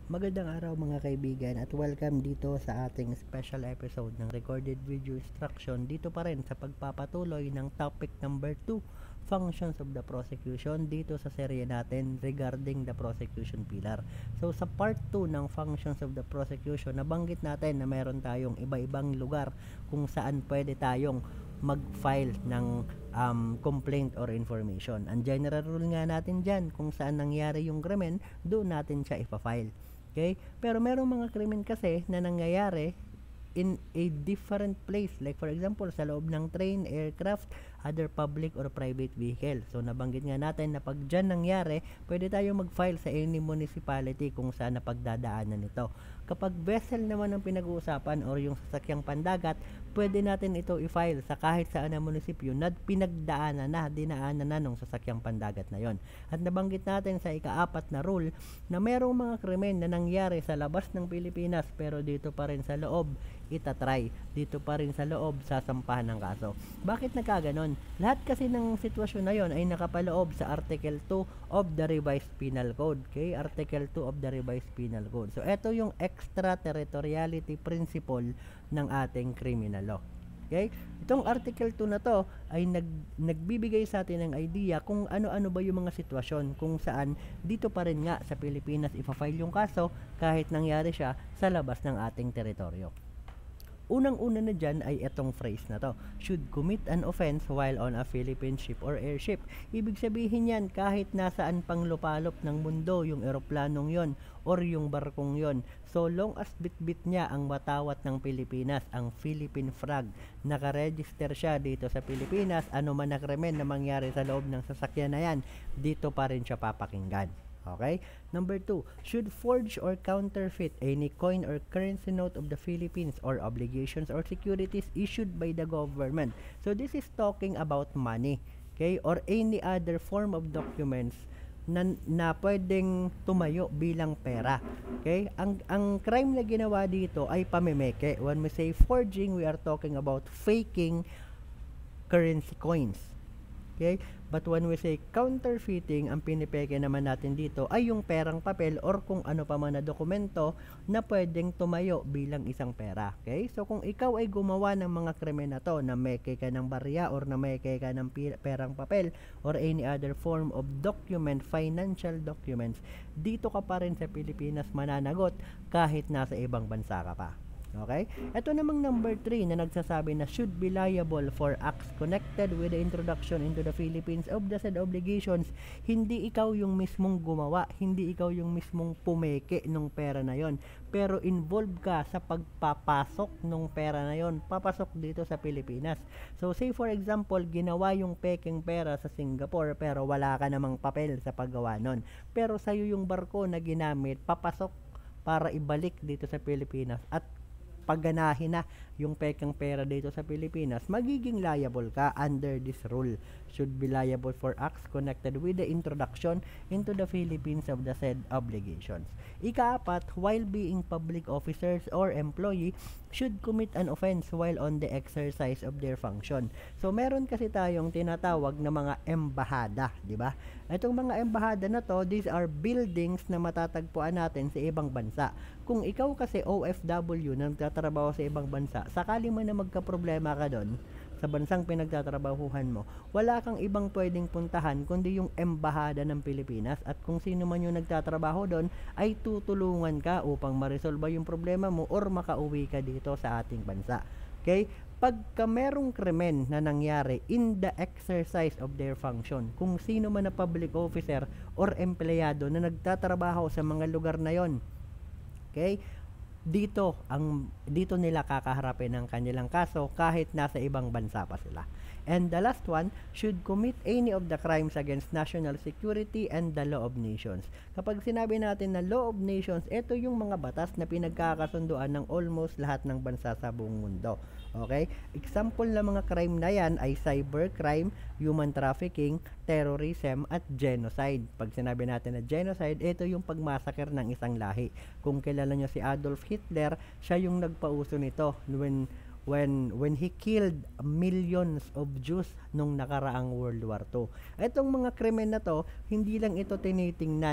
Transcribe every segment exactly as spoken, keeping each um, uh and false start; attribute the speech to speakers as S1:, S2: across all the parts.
S1: Magandang araw mga kaibigan at welcome dito sa ating special episode ng Recorded Video Instruction dito pa rin sa pagpapatuloy ng topic number two, Functions of the Prosecution dito sa serye natin regarding the prosecution pillar. So sa part two ng Functions of the Prosecution, nabanggit natin na meron tayong iba-ibang lugar kung saan pwede tayong mag-file ng um, complaint or information. Ang general rule nga natin dyan, kung saan nangyari yung krimen, doon natin siya ipa-file. Okay? Pero merong mga krimen kasi na nangyayari in a different place. Like for example, sa loob ng train, aircraft, other public or private vehicle. So nabanggit nga natin na pag dyan nangyari, pwede tayong mag-file sa any municipality kung saan napagdadaanan nito. Kapag vessel naman ang pinag-uusapan or yung sasakyang pandagat, pwede natin ito i-file sa kahit saan na munisipyo na pinagdaanan na, dinaanan na nung sasakyang pandagat na yon. At nabanggit natin sa ikaapat na rule na merong mga krimen na nangyari sa labas ng Pilipinas pero dito pa rin sa loob itatry, dito pa rin sa loob sasampahan ng kaso. Bakit nagkaganon? Lahat kasi ng sitwasyon na yon ay nakapaloob sa Article two of the Revised Penal Code. Okay? Article two of the Revised Penal Code. So ito yung extra-territoriality principle ng ating criminal law. Okay? Itong Article two na to ay nag, nagbibigay sa atin ng idea kung ano-ano ba yung mga sitwasyon kung saan dito pa rin nga sa Pilipinas ipa-file yung kaso kahit nangyari siya sa labas ng ating teritoryo. Unang-una na dyan ay itong phrase na to, should commit an offense while on a Philippine ship or airship. Ibig sabihin yan, kahit nasaan pang lupalop ng mundo yung eroplanong yon or yung barkong yon, so long as bitbit niya ang watawat ng Pilipinas, ang Philippine flag, nakaregister siya dito sa Pilipinas, ano man na krimen na mangyari sa loob ng sasakyan na yan, dito pa rin siya papakinggan. Okay? Number two, should forge or counterfeit any coin or currency note of the Philippines or obligations or securities issued by the government. So this is talking about money, okay? Or any other form of documents na, na pwedeng tumayo bilang pera. Okay? Ang ang crime na ginawa dito ay pamimeke. When we say forging, we are talking about faking currency coins. Okay? But when we say counterfeiting, ang pinipeke naman natin dito ay yung perang papel or kung ano pa man na dokumento na pwedeng tumayo bilang isang pera. Okay? So kung ikaw ay gumawa ng mga krimen na to, na meke ka ng barya or na meke ka ng perang papel or any other form of document, financial documents, dito ka pa rin sa Pilipinas mananagot kahit nasa ibang bansa ka pa. Okay? Ito namang number three na nagsasabi na should be liable for acts connected with the introduction into the Philippines of the said obligations. Hindi ikaw yung mismong gumawa, hindi ikaw yung mismong pumeke nung pera na yon, pero involved ka sa pagpapasok nung pera na yon, papasok dito sa Pilipinas. So say for example, ginawa yung peking pera sa Singapore pero wala ka namang papel sa paggawa nun, pero sa'yo yung barko na ginamit, papasok para ibalik dito sa Pilipinas at pagganahin na yung pekang pera dito sa Pilipinas, magiging liable ka under this rule. Should be liable for acts connected with the introduction into the Philippines of the said obligations. Ikaapat, while being public officers or employee, should commit an offense while on the exercise of their function. So meron kasi tayong tinatawag na mga embahada, di ba? Itong mga embahada na to, these are buildings na matatagpuan natin sa ibang bansa. Kung ikaw kasi O F W na nagtatrabaho sa ibang bansa, sakali mo na magka-problema ka doon sa bansang pinagtatrabahuhan mo, wala kang ibang pwedeng puntahan kundi yung embahada ng Pilipinas, at kung sino man yung nagtatrabaho doon ay tutulungan ka upang ma-resolve yung problema mo or makauwi ka dito sa ating bansa. Okay? Pagka merong krimen na nangyari in the exercise of their function, kung sino man na public officer or empleyado na nagtatrabaho sa mga lugar na yon, okay, dito ang dito nila kakaharapin ng kanilang kaso kahit nasa ibang bansa pa sila. And the last one, should commit any of the crimes against national security and the law of nations. Kapag sinabi natin na law of nations, ito yung mga batas na pinagkakasunduan ng almost lahat ng bansa sa buong mundo. Okay? Example ng mga crime na yan ay cybercrime, human trafficking, terrorism, at genocide. Pag sinabi natin na genocide, ito yung pagmasaker ng isang lahi. Kung kilala nyo si Adolf Hitler, siya yung nagpauso nito when when when he killed millions of Jews nung nakaraang World War Two. Itong mga krimen na to, hindi lang ito tinitingnan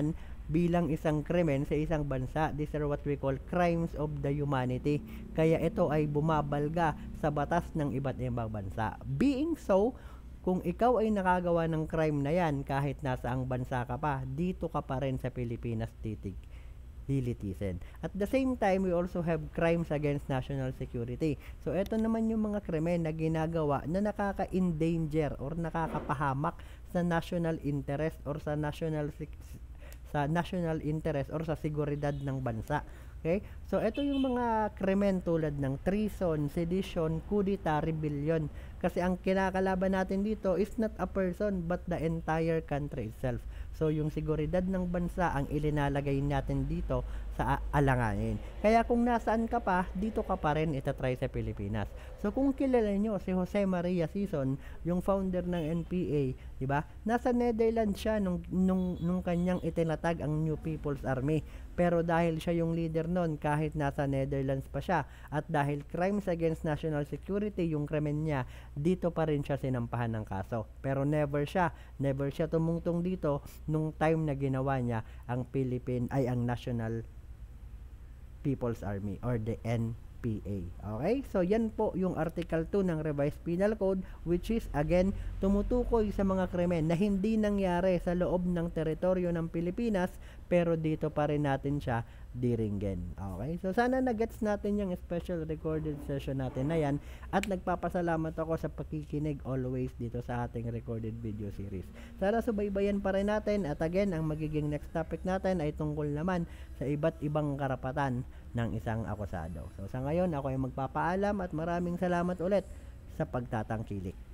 S1: bilang isang krimen sa isang bansa. These are what we call crimes of the humanity. Kaya ito ay bumabalga sa batas ng iba't ibang bansa. Being so, kung ikaw ay nakagawa ng crime na yan, kahit nasa ang bansa ka pa, dito ka pa rin sa Pilipinas titig lilitisin. At the same time, we also have crimes against national security. So, ito naman yung mga krimen na ginagawa na nakaka-endanger or nakakapahamak sa national interest or sa national sa national interest or sa seguridad ng bansa. Okay? So, ito yung mga krimen tulad ng treason, sedition, coup d'etat, rebellion. Kasi ang kinakalaban natin dito is not a person but the entire country itself. So, yung seguridad ng bansa ang ilinalagay natin dito sa alanganin. Kaya kung nasaan ka pa, dito ka pa rin itatry sa Pilipinas. So, kung kilala nyo si Jose Maria Sison, yung founder ng N P A, di ba? Nasa Netherlands siya nung, nung, nung kanyang itinatag ang New People's Army. Pero dahil siya yung leader nun, kahit nasa Netherlands pa siya, at dahil crimes against national security yung krimen niya, dito pa rin siya sinampahan ng kaso. Pero never siya, never siya tumungtong dito nung time na ginawa niya ang Philippine, ay ang National People's Army or the N P A. Okay? So, yan po yung Article two ng Revised Penal Code, which is, again, tumutukoy sa mga krimen na hindi nangyari sa loob ng teritoryo ng Pilipinas, pero dito pa rin natin siya diringgen. Okay? So, sana na-gets natin yung special recorded session natin na yan, at nagpapasalamat ako sa pakikinig always dito sa ating recorded video series. Sana subaybayan pa rin natin, at again, ang magiging next topic natin ay tungkol naman sa iba't ibang karapatan ng isang akusado. So, sa ngayon, ako ay magpapaalam at maraming salamat ulit sa pagtatangkilik.